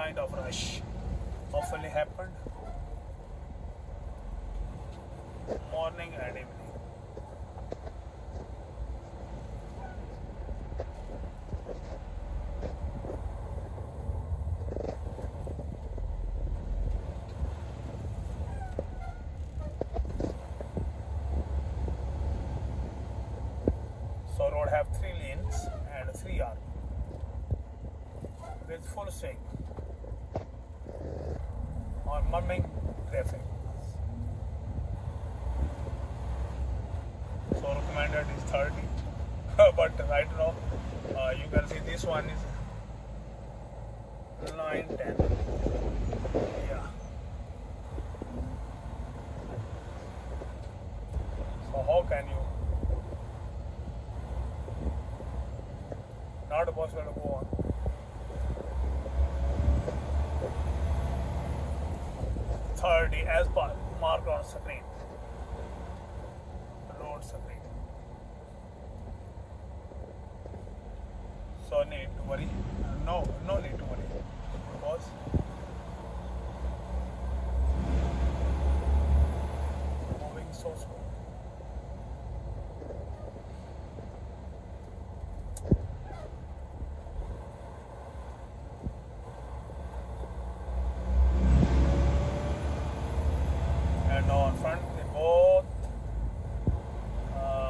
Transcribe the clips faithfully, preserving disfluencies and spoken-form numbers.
kind of rush often happened morning and evening. So road have three lanes and three arms with full swing on morning traffic. So recommended is thirty, but right now uh, you can see this one is nine ten. Yeah. So how can you not possible to go on? thirty as per marked on screen. Road screen. So need to worry? No, no need to worry because moving so slow. And on front they both uh,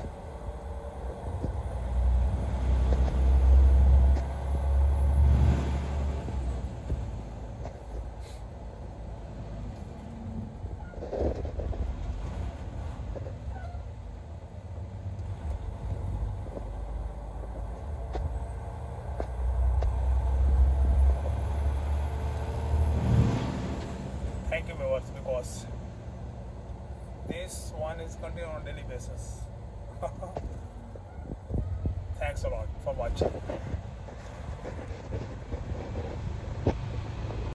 thank you viewers, because this one is continued on daily basis. Thanks a lot for watching.